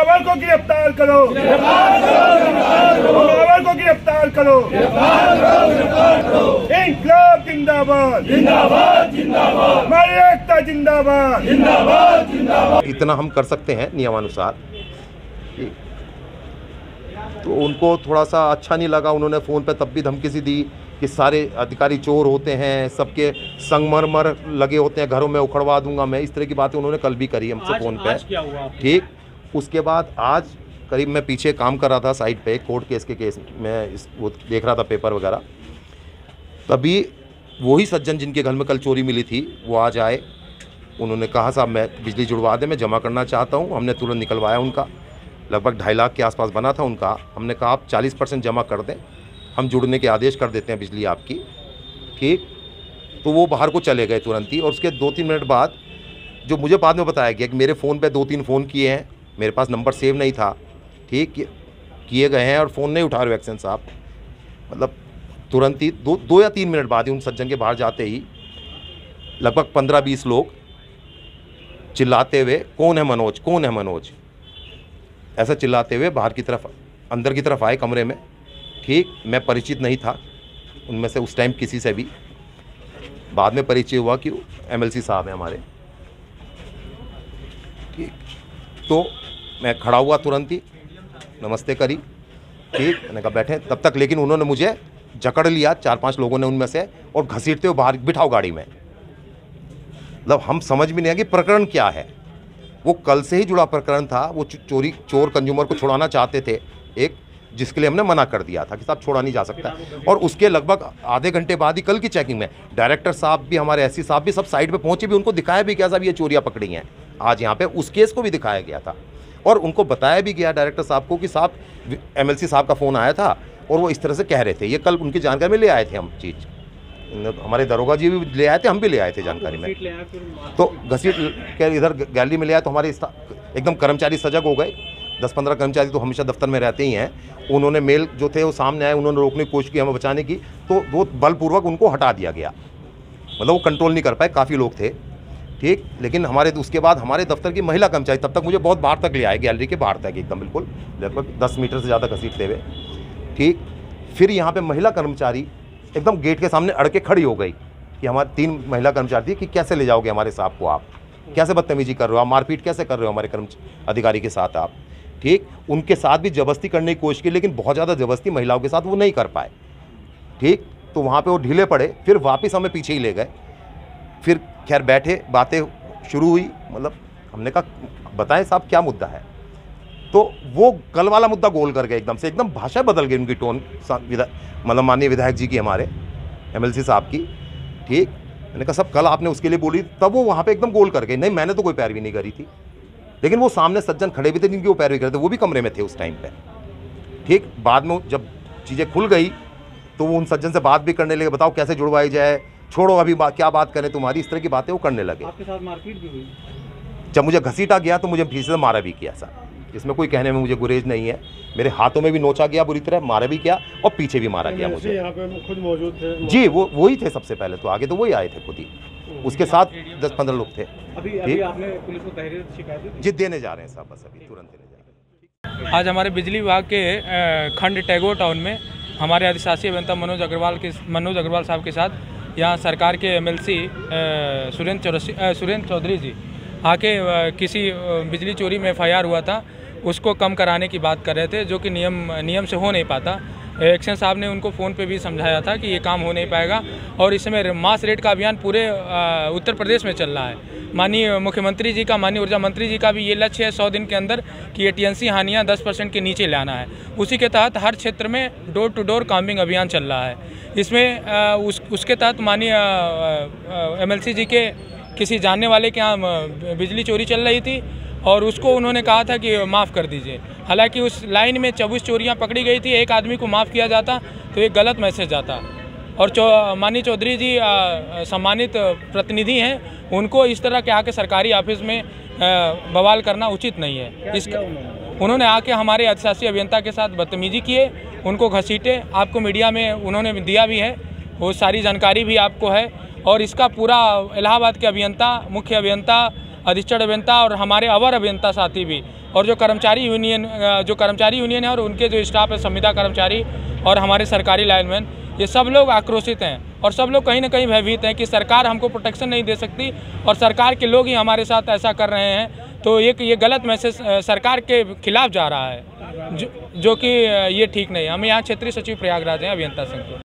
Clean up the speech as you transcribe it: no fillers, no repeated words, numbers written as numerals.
हमलावर को गिरफ्तार करो, हमलावर को गिरफ्तार करो। इंकलाब जिंदाबाद, हमारी एकता जिंदाबाद। इतना हम कर सकते हैं नियमानुसार। तो उनको थोड़ा सा अच्छा नहीं लगा, उन्होंने फ़ोन पे तब भी धमकी सी दी कि सारे अधिकारी चोर होते हैं, सबके संगमरमर लगे होते हैं घरों में, उखड़वा दूंगा मैं। इस तरह की बातें उन्होंने कल भी करी हमसे फ़ोन पे। ठीक, उसके बाद आज करीब मैं पीछे काम कर रहा था साइड पे, कोर्ट केस के केस में वो देख रहा था पेपर वगैरह, तभी वही सज्जन जिनके घर में कल चोरी मिली थी वो आज आए। उन्होंने कहा साहब मैं बिजली जुड़वा दें, मैं जमा करना चाहता हूँ। हमने तुरंत निकलवाया उनका, लगभग 2.5 लाख के आसपास बना था उनका। हमने कहा आप 40% जमा कर दें, हम जुड़ने के आदेश कर देते हैं बिजली आपकी। ठीक, तो वो बाहर को चले गए तुरंत ही। और उसके 2-3 मिनट बाद जो मुझे बाद में बताया गया कि मेरे फ़ोन पे 2-3 फ़ोन किए हैं, मेरे पास नंबर सेव नहीं था। ठीक, किए गए हैं और फ़ोन नहीं उठा रहे एक्शन साहब। मतलब तुरंत ही 2 या 3 मिनट बाद ही उन सज्जन के बाहर जाते ही लगभग 15-20 लोग चिल्लाते हुए कौन है मनोज, कौन है मनोज, ऐसा चिल्लाते हुए बाहर की तरफ अंदर की तरफ आए कमरे में। ठीक, मैं परिचित नहीं था उनमें से उस टाइम किसी से भी। बाद में परिचय हुआ कि MLC साहब हैं हमारे। ठीक, तो मैं खड़ा हुआ तुरंत ही, नमस्ते करी। ठीक, मैंने कहा बैठे तब तक, लेकिन उन्होंने मुझे जकड़ लिया 4-5 लोगों ने उनमें से, और घसीटते हुए बाहर बिठाओ गाड़ी में। मतलब हम समझ भी नहीं आया कि प्रकरण क्या है। वो कल से ही जुड़ा प्रकरण था। वो चोर कंज्यूमर को छुड़ाना चाहते थे एक, जिसके लिए हमने मना कर दिया था कि साहब छोड़ा नहीं जा सकता। और उसके लगभग आधे घंटे बाद ही कल की चेकिंग में डायरेक्टर साहब भी, हमारे SC साहब भी सब साइड पे पहुंचे भी, उनको दिखाया भी क्या साहब ये चोरियां पकड़ी हैं आज यहाँ पे। उस केस को भी दिखाया गया था और उनको बताया भी गया डायरेक्टर साहब को कि साहब MLC साहब का फ़ोन आया था और वो इस तरह से कह रहे थे। ये कल उनकी जानकारी में ले आए थे हम चीज़, हमारे दरोगा जी भी ले आए थे, हम भी ले आए थे जानकारी में। तो घसीट के इधर गैलरी में ले आए तो हमारे एकदम कर्मचारी सजग हो गए। 10-15 कर्मचारी तो हमेशा दफ्तर में रहते ही हैं। उन्होंने मेल जो थे वो सामने आए, उन्होंने रोकने की कोशिश की हमें बचाने की, तो वो बलपूर्वक उनको हटा दिया गया। मतलब वो कंट्रोल नहीं कर पाए, काफ़ी लोग थे। ठीक, लेकिन हमारे उसके बाद हमारे दफ्तर की महिला कर्मचारी तब तक मुझे बहुत बाहर तक ले आए, गैलरी के बाहर तक एकदम बिल्कुल लगभग 10 मीटर से ज़्यादा घसीटते हुए। ठीक, फिर यहाँ पे महिला कर्मचारी एकदम गेट के सामने अड़ के खड़ी हो गई कि हमारी 3 महिला कर्मचारी थी कि कैसे ले जाओगे हमारे साहब को, आप कैसे बदतमीजी कर रहे हो, आप मारपीट कैसे कर रहे हो हमारे अधिकारी के साथ आप। ठीक, उनके साथ भी जबरदस्ती करने की कोशिश की, लेकिन बहुत ज़्यादा जबरदस्ती महिलाओं के साथ वो नहीं कर पाए। ठीक, तो वहाँ पे वो ढीले पड़े, फिर वापस हमें पीछे ही ले गए। फिर खैर बैठे, बातें शुरू हुई। मतलब हमने कहा बताएं साहब क्या मुद्दा है, तो वो कल वाला मुद्दा गोल कर गए एकदम से, एकदम भाषा बदल गई उनकी टोन, मतलब माननीय विधायक जी की, हमारे MLC साहब की। ठीक, मैंने कहा सब कल आपने उसके लिए बोली, तब वो वहाँ पे एकदम गोल कर गए। नहीं, मैंने तो कोई पैरवी नहीं करी थी, लेकिन वो सामने सज्जन खड़े भी थे जिनकी वो पैरवी कर रहे थे, वो भी कमरे में थे उस टाइम पे। ठीक, बाद में जब चीज़ें खुल गई तो वो उन सज्जन से बात भी करने लगे, बताओ कैसे जुड़वाई जाए, छोड़ो अभी क्या बात करें तुम्हारी, इस तरह की बातें वो करने लगे। आपके साथ मारपीट भी हुई? जब मुझे घसीटा गया तो मुझे पीछे से मारा भी किया सर, इसमें कोई कहने में मुझे गुरेज नहीं है। मेरे हाथों में भी नोचा गया बुरी तरह, मारा भी किया और पीछे भी मारा गया मुझे। यहाँ पे खुद मौजूद थे जी, वही थे सबसे पहले, तो आगे तो वही आए थे खुद ही, उसके साथ 10-15 लोग थे। अभी आपने पुलिस को तहरीर शिकायत दी? जी, देने जा रहे हैं साहब, बस अभी तुरंत देने जा रहे हैं। आज हमारे बिजली विभाग के खंड टैगोर टाउन में हमारे अधिशासी अभियंता मनोज अग्रवाल साहब के साथ यहाँ सरकार के MLC सुरेंद्र चौधरी जी आके किसी बिजली चोरी में FIR हुआ था, उसको कम कराने की बात कर रहे थे, जो कि नियम से हो नहीं पाता। एक्शन साहब ने उनको फ़ोन पे भी समझाया था कि ये काम हो नहीं पाएगा। और इस समय मास रेट का अभियान पूरे उत्तर प्रदेश में चल रहा है। माननीय मुख्यमंत्री जी का, माननीय ऊर्जा मंत्री जी का भी ये लक्ष्य है 100 दिन के अंदर कि AT&C हानियाँ 10% के नीचे लाना है। उसी के तहत हर क्षेत्र में डोर टू डोर काम्बिंग अभियान चल रहा है। इसमें उसके तहत माननीय MLC जी के किसी जानने वाले के यहाँ बिजली चोरी चल रही थी और उसको उन्होंने कहा था कि माफ़ कर दीजिए। हालांकि उस लाइन में 24 चोरियां पकड़ी गई थी, एक आदमी को माफ़ किया जाता तो एक गलत मैसेज आता। और माननीय चौधरी जी सम्मानित प्रतिनिधि हैं, उनको इस तरह के आके सरकारी ऑफिस में बवाल करना उचित नहीं है। उन्होंने आके हमारे अधिशासी अभियंता के साथ बदतमीजी किए, उनको घसीटे। आपको मीडिया में उन्होंने दिया भी है, वो सारी जानकारी भी आपको है। और इसका पूरा इलाहाबाद के अभियंता, मुख्य अभियंता अधीक्षण अभियंता और हमारे अवर अभियंता साथी भी, और जो कर्मचारी यूनियन है और उनके जो स्टाफ है, संविदा कर्मचारी और हमारे सरकारी लाइनमैन, ये सब लोग आक्रोशित हैं और सब लोग कहीं ना कहीं भयभीत हैं कि सरकार हमको प्रोटेक्शन नहीं दे सकती और सरकार के लोग ही हमारे साथ ऐसा कर रहे हैं। तो ये गलत मैसेज सरकार के खिलाफ जा रहा है, जो कि ये ठीक नहीं है। हम यहाँ क्षेत्रीय सचिव प्रयागराज हैं अभियंता संघ के।